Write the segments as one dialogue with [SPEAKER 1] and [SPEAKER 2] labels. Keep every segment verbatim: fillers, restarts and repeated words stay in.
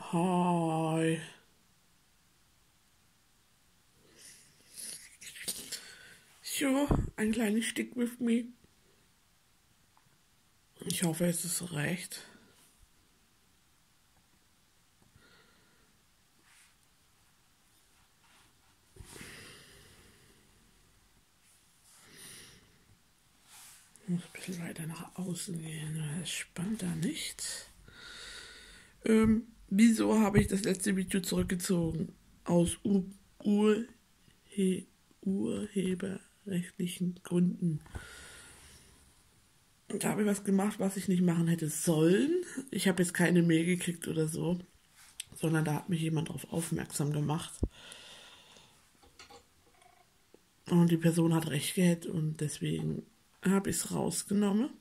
[SPEAKER 1] Hi. So, ein kleines Stück with me. Ich hoffe, es ist recht. Ich muss ein bisschen weiter nach außen gehen, das spannt da nicht. Ähm, wieso habe ich das letzte Video zurückgezogen? Aus Ur Urhe urheberrechtlichen Gründen. Da habe ich was gemacht, was ich nicht machen hätte sollen. Ich habe jetzt keine Mail gekriegt oder so, sondern da hat mich jemand darauf aufmerksam gemacht. Und die Person hat recht gehabt und deswegen habe ich es rausgenommen.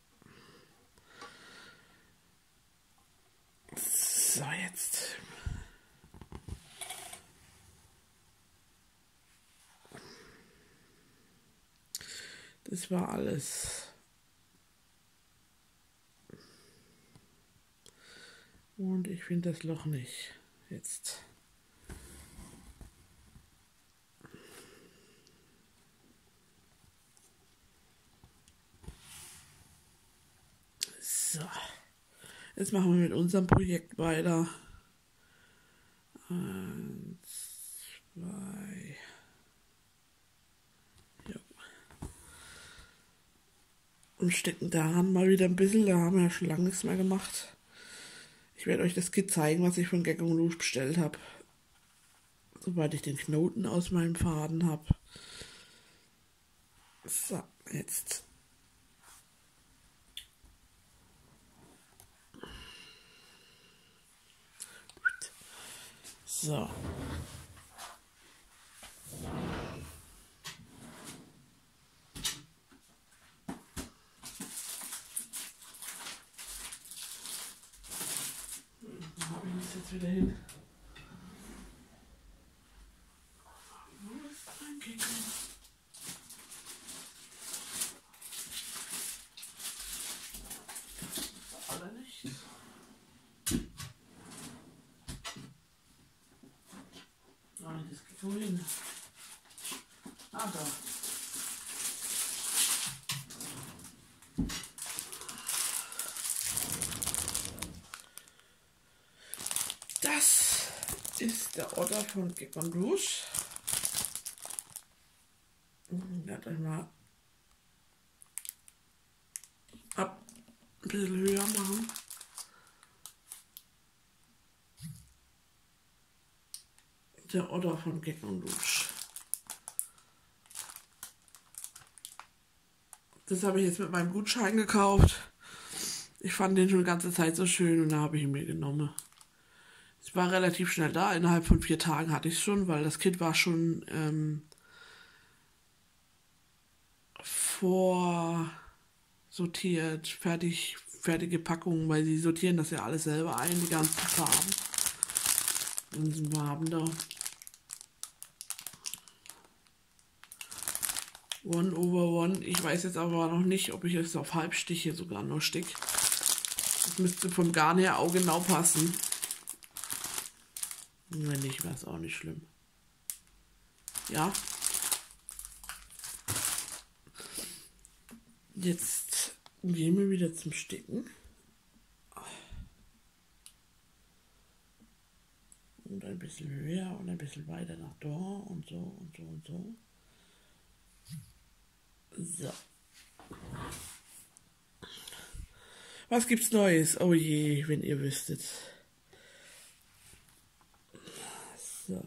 [SPEAKER 1] So, jetzt. Das war alles. Und ich finde das Loch nicht. Jetzt. So. Jetzt machen wir mit unserem Projekt weiter. Eins, zwei. Ja. Und stecken daran mal wieder ein bisschen. Da haben wir ja schon lange nichts mehr gemacht. Ich werde euch das Kit zeigen, was ich von Gag und Rouge bestellt habe. Sobald ich den Knoten aus meinem Faden habe. So, jetzt. So. Wo habe ich das jetzt wieder hin? Wo ist mein Kicker? Oder nicht? Nein, das geht wohin. Ah, da. Das ist der Order von Gag und Rouge. Ich werde euch mal ab ein bisschen höher machen. Der Order von Gag und Rouge. Das habe ich jetzt mit meinem Gutschein gekauft. Ich fand den schon die ganze Zeit so schön und da habe ich ihn mir genommen. Es war relativ schnell da. Innerhalb von vier Tagen hatte ich es schon, weil das Kit war schon ähm, vorsortiert, fertig, fertige Packungen, weil sie sortieren das ja alles selber ein, die ganzen Farben. Und sind Farben da. One over one. Ich weiß jetzt aber noch nicht, ob ich es auf Halbstiche sogar nur stick. Das müsste vom Garn her auch genau passen. Wenn nicht, wäre es auch nicht schlimm. Ja. Jetzt gehen wir wieder zum Sticken. Und ein bisschen höher und ein bisschen weiter nach da und so und so und so. So. Was gibt's Neues? Oh je, wenn ihr wüsstet. So.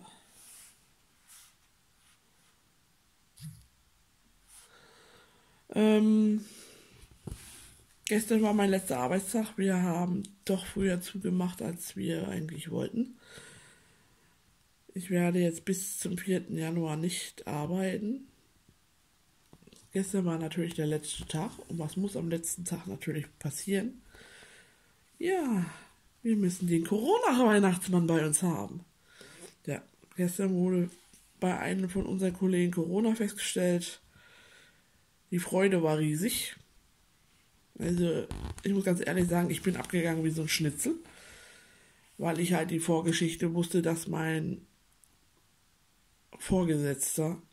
[SPEAKER 1] Ähm, gestern war mein letzter Arbeitstag. Wir haben doch früher zugemacht, als wir eigentlich wollten. Ich werde jetzt bis zum vierten Januar nicht arbeiten. Gestern war natürlich der letzte Tag. Und was muss am letzten Tag natürlich passieren? Ja, wir müssen den Corona-Weihnachtsmann bei uns haben. Ja, gestern wurde bei einem von unseren Kollegen Corona festgestellt. Die Freude war riesig. Also, ich muss ganz ehrlich sagen, ich bin abgegangen wie so ein Schnitzel. weil ich halt die Vorgeschichte wusste, dass mein Vorgesetzter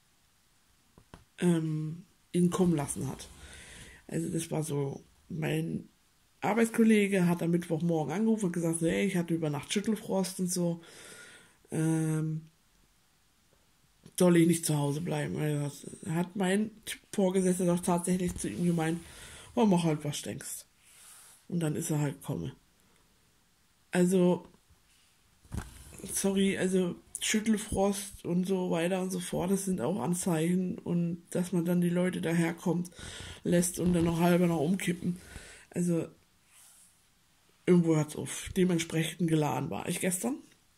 [SPEAKER 1] ähm, ihn kommen lassen hat. Also das war so, mein Arbeitskollege hat am Mittwochmorgen angerufen und gesagt, hey, ich hatte über Nacht Schüttelfrost und so, ähm, soll ich nicht zu Hause bleiben. Also hat mein Vorgesetzter doch tatsächlich zu ihm gemeint, oh, mach halt, was du denkst. Und dann ist er halt gekommen. Also, sorry, also Schüttelfrost und so weiter und so fort, das sind auch Anzeichen, und dass man dann die Leute daherkommt lässt und dann noch halber noch umkippen. Also, irgendwo hört's auf. Dementsprechend geladen war ich gestern.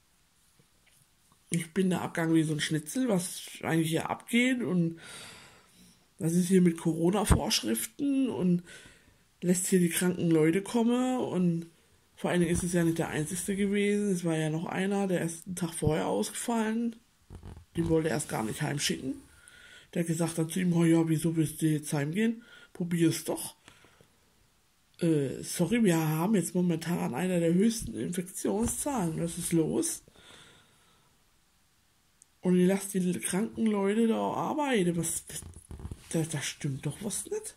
[SPEAKER 1] Ich bin da abgegangen wie so ein Schnitzel, was eigentlich hier abgeht, und was ist hier mit Corona-Vorschriften und lässt hier die kranken Leute kommen, und vor allen Dingen ist es ja nicht der einzige gewesen, es war ja noch einer, der ist einen Tag vorher ausgefallen, den wollte er erst gar nicht heimschicken. Der hat gesagt dann zu ihm, oh ja, wieso willst du jetzt heimgehen? Probier es doch. Äh, sorry, wir haben jetzt momentan einer der höchsten Infektionszahlen, was ist los? Und ihr lasst die kranken Leute da arbeiten, was, da, da stimmt doch was nicht.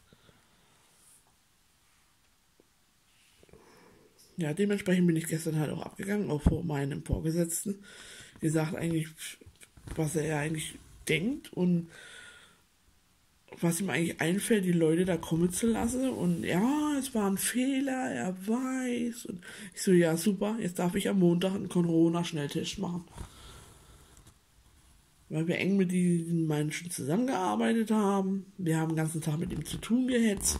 [SPEAKER 1] Ja, dementsprechend bin ich gestern halt auch abgegangen, auch vor meinem Vorgesetzten. Gesagt eigentlich, was er eigentlich denkt und was ihm eigentlich einfällt, die Leute da kommen zu lassen. Und ja, es war ein Fehler, er weiß. Und ich so, ja super, jetzt darf ich am Montag einen Corona-Schnelltest machen. Weil wir eng mit diesen Menschen zusammengearbeitet haben. Wir haben den ganzen Tag mit ihm zu tun gehetzt.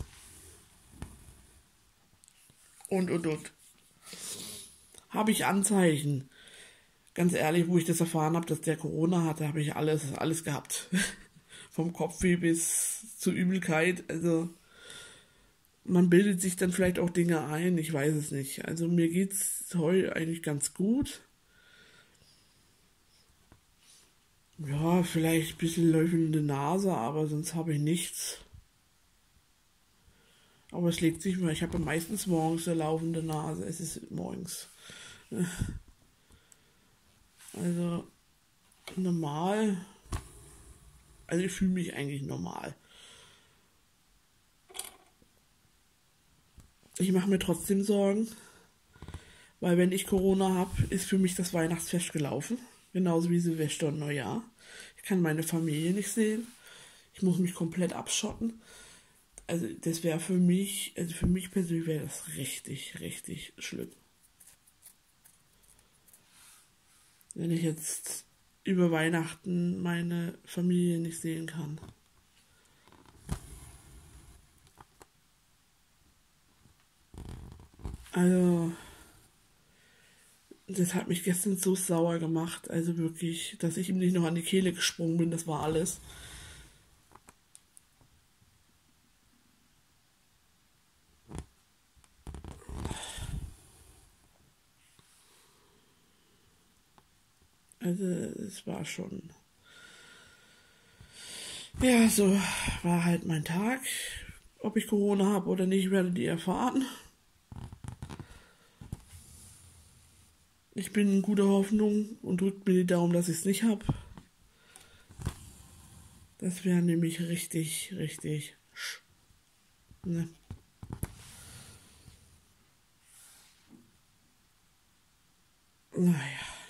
[SPEAKER 1] Und, und, und. Habe ich Anzeichen. Ganz ehrlich, wo ich das erfahren habe, dass der Corona hatte, habe ich alles, alles gehabt. Vom Kopfweh bis zur Übelkeit. Also man bildet sich dann vielleicht auch Dinge ein, ich weiß es nicht. Also mir geht es heute eigentlich ganz gut. Ja, vielleicht ein bisschen läufende Nase, aber sonst habe ich nichts. Aber es legt sich mal, ich habe meistens morgens eine laufende Nase, es ist morgens. Also normal, also ich fühle mich eigentlich normal. Ich mache mir trotzdem Sorgen, weil wenn ich Corona habe, ist für mich das Weihnachtsfest gelaufen. Genauso wie Silvester und Neujahr. Ich kann meine Familie nicht sehen. Ich muss mich komplett abschotten. Also das wäre für mich, also für mich persönlich wäre das richtig, richtig schlimm. Wenn ich jetzt über Weihnachten meine Familie nicht sehen kann. Also das hat mich gestern so sauer gemacht, also wirklich, dass ich ihm nicht noch an die Kehle gesprungen bin, das war alles. Also es war schon, ja, so war halt mein Tag. Ob ich Corona habe oder nicht, werdet ihr erfahren. Ich bin in guter Hoffnung und drückt mir die Daumen, dass ich es nicht habe. Das wäre nämlich richtig, richtig sch. Ne. Naja.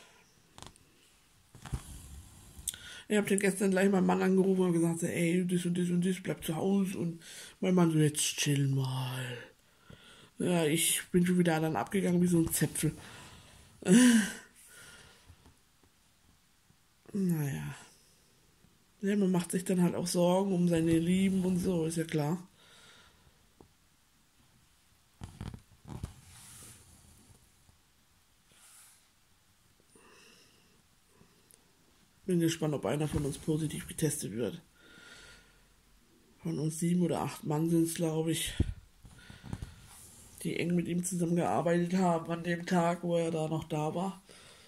[SPEAKER 1] Ich habe den gestern gleich meinen Mann angerufen und gesagt, ey, das und das und das, bleib zu Hause. Und mein Mann so, jetzt chill mal. Ja, ich bin schon wieder dann abgegangen wie so ein Zäpfel. Naja. Ja, man macht sich dann halt auch Sorgen um seine Lieben und so, ist ja klar. Bin gespannt, ob einer von uns positiv getestet wird. Von uns sieben oder acht Mann sind es, glaube ich, die eng mit ihm zusammengearbeitet haben an dem Tag, wo er da noch da war.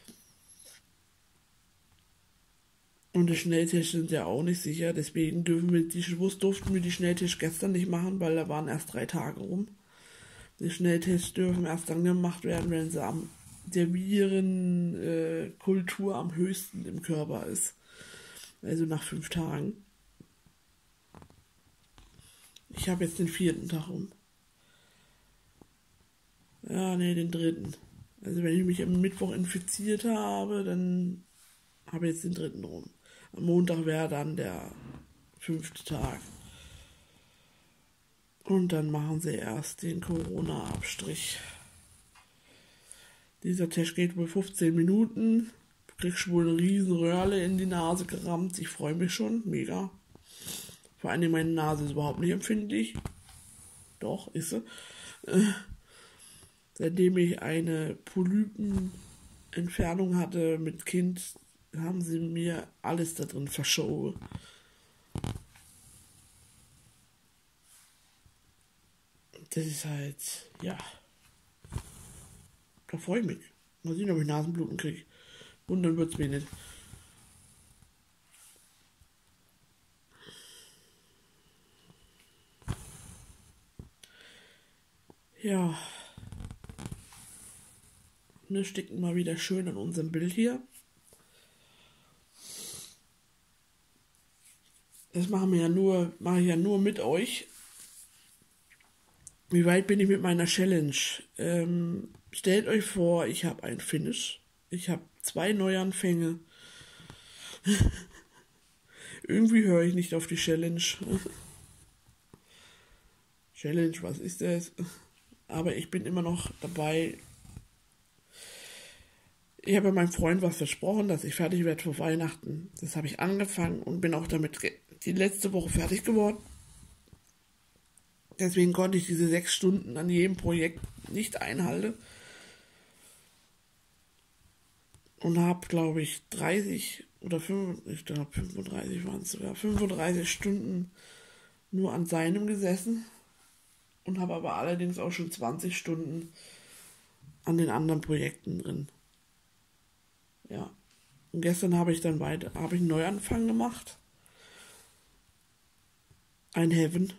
[SPEAKER 1] Und die Schnelltests sind ja auch nicht sicher, deswegen dürfen wir die, durften wir die Schnelltests gestern nicht machen, weil da waren erst drei Tage rum. Die Schnelltests dürfen erst dann gemacht werden, wenn sie am der Virenkultur äh, am höchsten im Körper ist. Also nach fünf Tagen. Ich habe jetzt den vierten Tag rum. Ja, nee, den dritten. Also wenn ich mich am Mittwoch infiziert habe, dann habe ich jetzt den dritten rum. Am Montag wäre dann der fünfte Tag. Und dann machen sie erst den Corona-Abstrich. Dieser Test geht wohl fünfzehn Minuten. Du kriegst wohl eine riesen Röhrle in die Nase gerammt. Ich freue mich schon, mega. Vor allem meine Nase ist überhaupt nicht empfindlich. Doch, ist sie. Äh, seitdem ich eine Polypenentfernung hatte mit Kind, haben sie mir alles da drin verschoben. Das ist halt, ja. Da freue ich mich. Mal sehen, ob ich Nasenbluten kriege. Wundern wird es mir nicht. Ja. Wir sticken mal wieder schön an unserem Bild hier. Das machen wir ja nur, mache ich ja nur mit euch. Wie weit bin ich mit meiner Challenge? Ähm, stellt euch vor, ich habe ein Finish. Ich habe zwei Neuanfänge. Irgendwie höre ich nicht auf die Challenge. Challenge, was ist das? Aber ich bin immer noch dabei. Ich habe meinem Freund was versprochen, dass ich fertig werde vor Weihnachten. Das habe ich angefangen und bin auch damit die letzte Woche fertig geworden. Deswegen konnte ich diese sechs Stunden an jedem Projekt nicht einhalten. Und habe, glaube ich, dreißig oder fünf, ich glaube fünfunddreißig waren es sogar, fünfunddreißig Stunden nur an seinem gesessen. Und habe aber allerdings auch schon zwanzig Stunden an den anderen Projekten drin. Ja. Und gestern habe ich dann weiter, habe ich einen Neuanfang gemacht. Ein Heaven.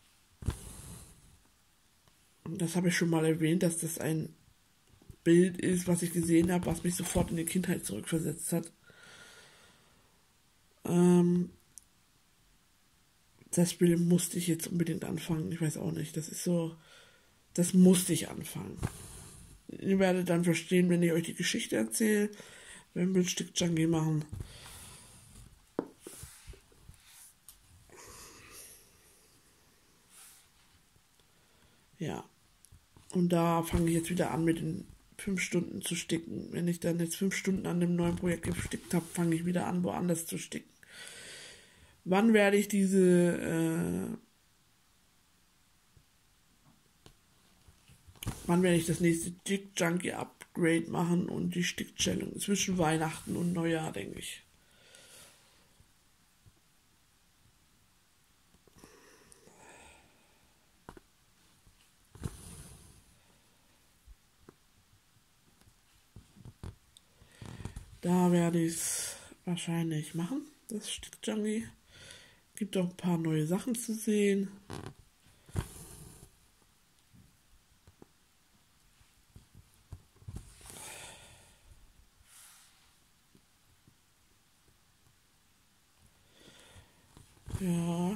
[SPEAKER 1] Und das habe ich schon mal erwähnt, dass das ein Bild ist, was ich gesehen habe, was mich sofort in die Kindheit zurückversetzt hat. Ähm, das Spiel musste ich jetzt unbedingt anfangen. Ich weiß auch nicht. Das ist so, das musste ich anfangen. Ihr werdet dann verstehen, wenn ich euch die Geschichte erzähle, wenn wir ein Stück Junkie machen. Ja. Und da fange ich jetzt wieder an mit den fünf Stunden zu sticken. Wenn ich dann jetzt fünf Stunden an dem neuen Projekt gestickt habe, fange ich wieder an, woanders zu sticken. Wann werde ich diese äh, wann werde ich das nächste Stick Junkie Upgrade machen und die Stick-Challenge zwischen Weihnachten und Neujahr, denke ich. Da werde ich es wahrscheinlich machen, das Stick Junkie. Gibt auch ein paar neue Sachen zu sehen. Ja,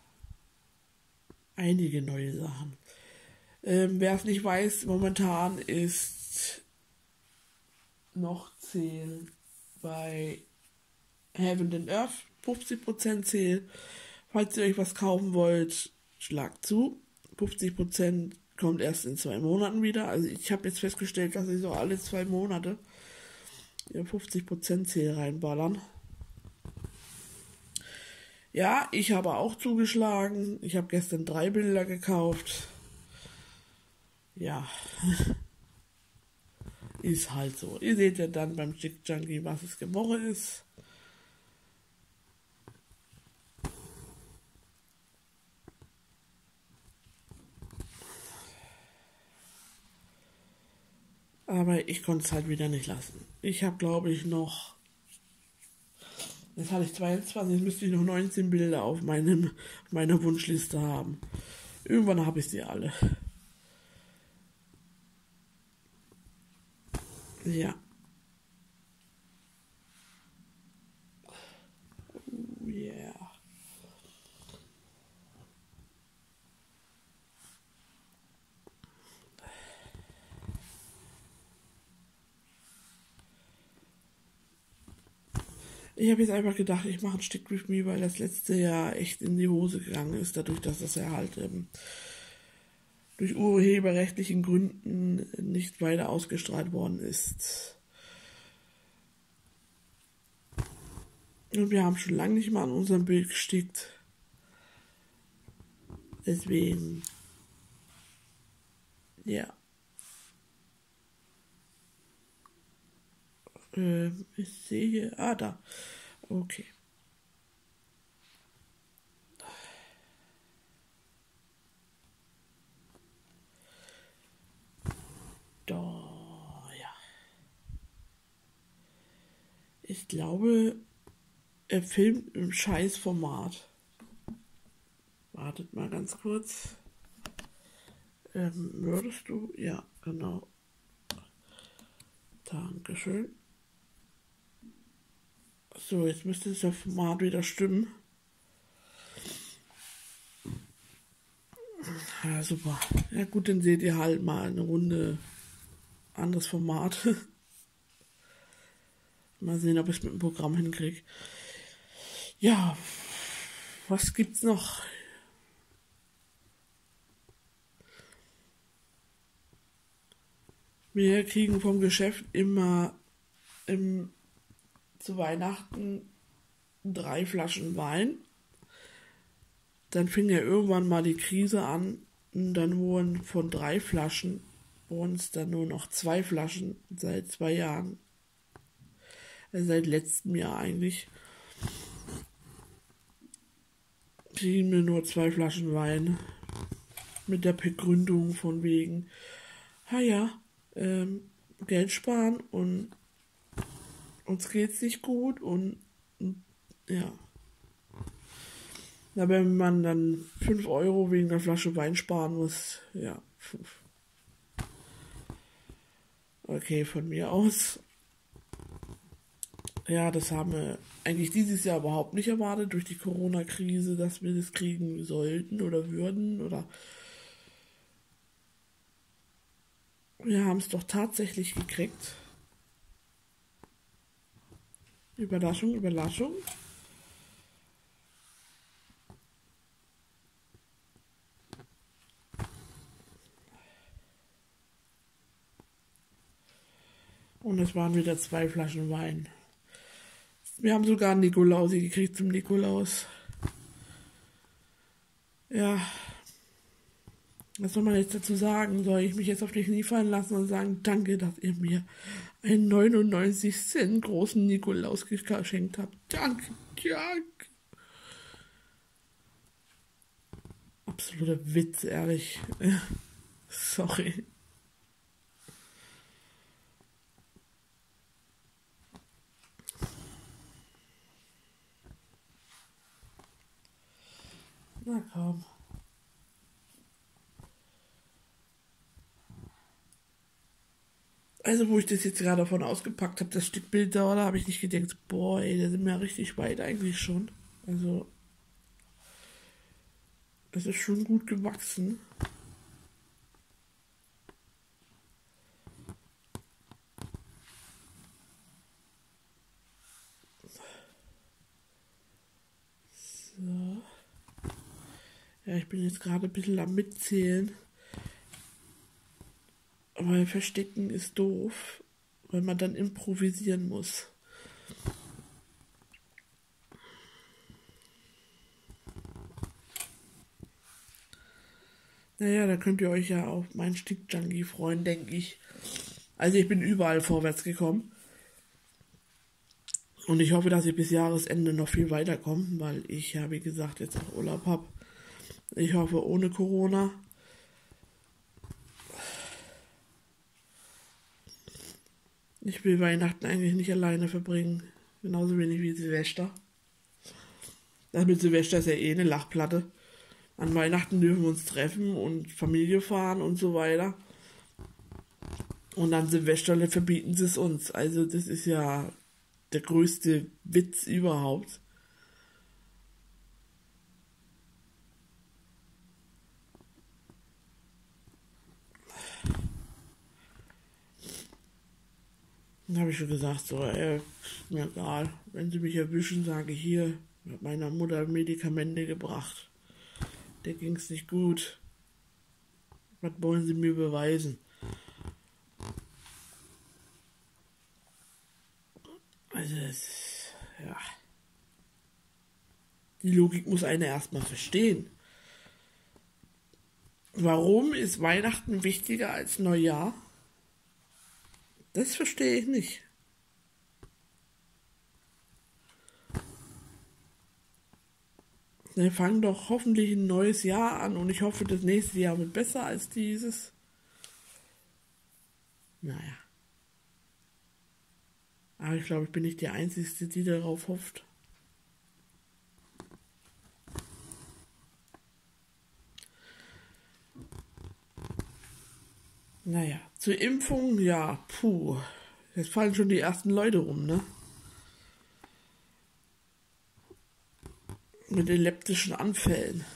[SPEAKER 1] einige neue Sachen. Ähm, wer es nicht weiß, momentan ist noch zehn bei Heaven and Earth, fünfzig Prozent Sale. Falls ihr euch was kaufen wollt, schlagt zu. fünfzig Prozent kommt erst in zwei Monaten wieder. Also ich habe jetzt festgestellt, dass ich so alle zwei Monate fünfzig Prozent Sale reinballern. Ja, ich habe auch zugeschlagen. Ich habe gestern drei Bilder gekauft. Ja, ist halt so. Ihr seht ja dann beim Stick Junkie, was es Woche ist. Aber ich konnte es halt wieder nicht lassen. Ich habe, glaube ich, noch... Jetzt hatte ich zweiundzwanzig, jetzt müsste ich noch neunzehn Bilder auf meinem, meiner Wunschliste haben. Irgendwann habe ich sie alle. Ja. Oh yeah. Ich habe jetzt einfach gedacht, ich mache ein Stick with me, weil das letzte Jahr echt in die Hose gegangen ist, dadurch, dass das ja halt ähm, durch urheberrechtlichen Gründen nicht weiter ausgestrahlt worden ist. Und wir haben schon lange nicht mal an unserem Bild gestickt. Deswegen, ja. Ähm, ich sehe hier, ah, da. Okay. Da, ja. Ich glaube, er filmt im Scheißformat. Wartet mal ganz kurz. Ähm, würdest du? Ja, genau. Dankeschön. So, jetzt müsste das Format wieder stimmen. Ja, super. Ja gut, dann seht ihr halt mal eine Runde anderes Format. Mal sehen, ob ich es mit dem Programm hinkriege. Ja, was gibt's noch? Wir kriegen vom Geschäft immer im, zu Weihnachten drei Flaschen Wein. Dann fing ja irgendwann mal die Krise an und dann wurden von drei Flaschen wurden es dann nur noch zwei Flaschen seit zwei Jahren. Also seit letztem Jahr eigentlich. Kriegen wir nur zwei Flaschen Wein. Mit der Begründung von wegen, ha ja, ähm, Geld sparen und uns geht's nicht gut und, und ja. Na, wenn man dann fünf Euro wegen einer Flasche Wein sparen muss, ja. Okay, von mir aus. Ja, das haben wir eigentlich dieses Jahr überhaupt nicht erwartet, durch die Corona-Krise, dass wir das kriegen sollten oder würden. Oder wir haben es doch tatsächlich gekriegt. Überraschung, Überraschung. Und es waren wieder zwei Flaschen Wein. Wir haben sogar einen Nikolausi gekriegt zum Nikolaus. Ja. Was soll man jetzt dazu sagen? Soll ich mich jetzt auf die Knie fallen lassen und sagen, danke, dass ihr mir einen neunundneunzig Cent großen Nikolaus geschenkt habt. Danke, danke. Absoluter Witz, ehrlich. Sorry. Na komm. Also, wo ich das jetzt gerade davon ausgepackt habe, das Stück Bild da, da habe ich nicht gedacht, boah, ey, da sind wir ja richtig weit eigentlich schon. Also, es ist schon gut gewachsen. So. Ja, ich bin jetzt gerade ein bisschen am Mitzählen. Weil Verstecken ist doof, weil man dann improvisieren muss. Naja, da könnt ihr euch ja auf meinen Stick-Junkie freuen, denke ich. Also ich bin überall vorwärts gekommen. Und ich hoffe, dass ich bis Jahresende noch viel weiterkomme, weil ich ja, wie gesagt, jetzt auch Urlaub habe. Ich hoffe, ohne Corona. Ich will Weihnachten eigentlich nicht alleine verbringen. Genauso wenig wie Silvester. Das mit Silvester ist ja eh eine Lachplatte. An Weihnachten dürfen wir uns treffen und Familie fahren und so weiter. Und an Silvesterle verbieten sie es uns. Also das ist ja der größte Witz überhaupt. Dann habe ich schon gesagt, so, ey, mir egal. Wenn sie mich erwischen, sage ich hier, ich habe meiner Mutter Medikamente gebracht. Der ging es nicht gut. Was wollen sie mir beweisen? Also, das, ja. Die Logik muss einer erstmal verstehen. Warum ist Weihnachten wichtiger als Neujahr? Das verstehe ich nicht. Wir fangen doch hoffentlich ein neues Jahr an und ich hoffe, das nächste Jahr wird besser als dieses. Naja. Aber ich glaube, ich bin nicht die Einzige, die darauf hofft. Naja, zur Impfung, ja, puh. Jetzt fallen schon die ersten Leute rum, ne? Mit epileptischen Anfällen.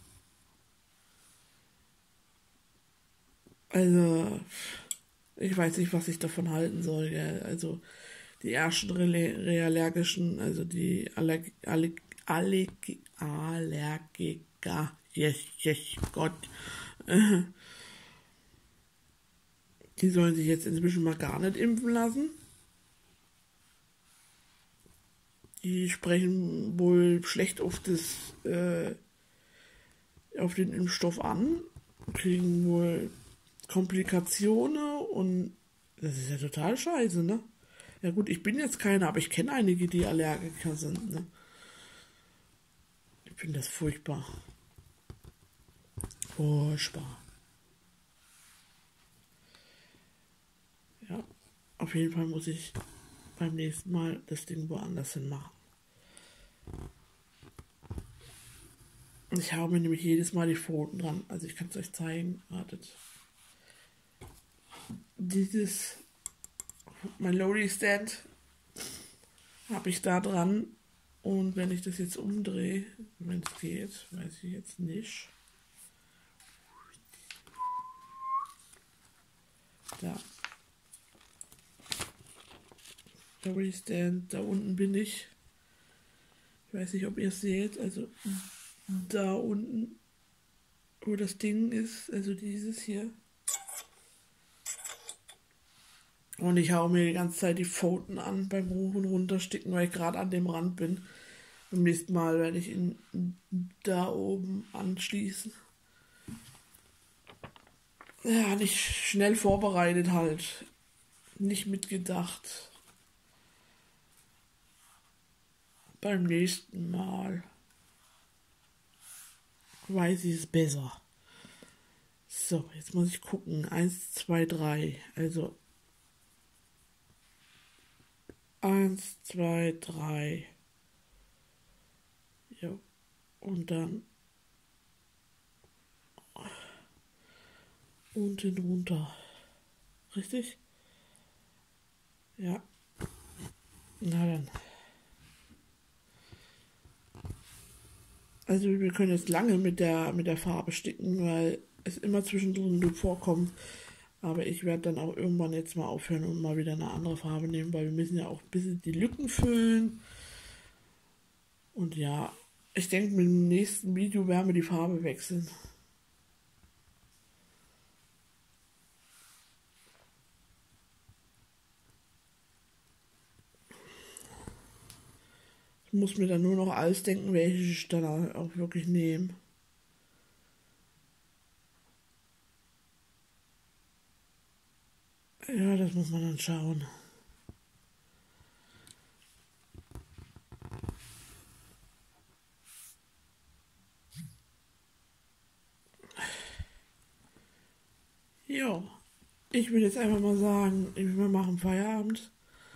[SPEAKER 1] Also, ich weiß nicht, was ich davon halten soll. Gell? Also, die ersten Reallergischen, also die Allerg Allerg Allerg Allergiker, yes, yes, Gott, die sollen sich jetzt inzwischen mal gar nicht impfen lassen. Die sprechen wohl schlecht auf das, äh, auf den Impfstoff an, kriegen wohl Komplikationen und das ist ja total scheiße, ne? Ja gut, ich bin jetzt keine, aber ich kenne einige, die Allergiker sind, ne? Ich finde das furchtbar. Furchtbar. Ja, auf jeden Fall muss ich beim nächsten Mal das Ding woanders hin machen. Ich habe mir nämlich jedes Mal die Pfoten dran. Also ich kann es euch zeigen. Wartet. Dieses, mein Loading Stand habe ich da dran. Und wenn ich das jetzt umdrehe, wenn es geht, weiß ich jetzt nicht. Da. Loading Stand, da unten bin ich. Ich weiß nicht, ob ihr es seht. Also da unten, wo das Ding ist, also dieses hier. Und ich hau mir die ganze Zeit die Pfoten an beim Hoch- und Runtersticken, weil ich gerade an dem Rand bin. Beim nächsten Mal werde ich ihn da oben anschließen. Ja, nicht schnell vorbereitet halt. Nicht mitgedacht. Beim nächsten Mal weiß ich es besser. So, jetzt muss ich gucken. Eins, zwei, drei. Also eins, zwei, drei. Ja. Und dann unten runter. Richtig? Ja. Na dann. Also wir können jetzt lange mit der, mit der Farbe sticken, weil es immer zwischendrin vorkommt. Aber ich werde dann auch irgendwann jetzt mal aufhören und mal wieder eine andere Farbe nehmen, weil wir müssen ja auch ein bisschen die Lücken füllen. Und ja, ich denke, mit dem nächsten Video werden wir die Farbe wechseln. Ich muss mir dann nur noch ausdenken, welche ich dann auch wirklich nehme. Ja, das muss man dann schauen. Ja, ich will jetzt einfach mal sagen, wir machen Feierabend.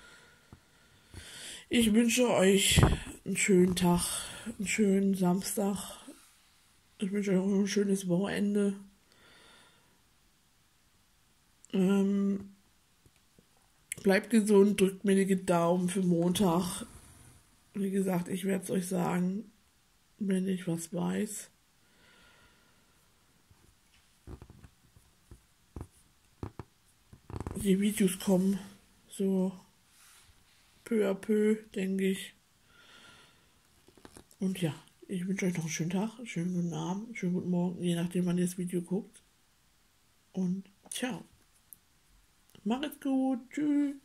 [SPEAKER 1] Ich wünsche euch einen schönen Tag, einen schönen Samstag. Ich wünsche euch auch ein schönes Wochenende. Ähm, Bleibt gesund, drückt mir die Daumen für Montag. Wie gesagt, ich werde es euch sagen, wenn ich was weiß. Die Videos kommen so peu à peu, denke ich. Und ja, ich wünsche euch noch einen schönen Tag, einen schönen guten Abend, einen schönen guten Morgen, je nachdem, wann ihr das Video guckt. Und ciao. Macht's gut. Tschüss.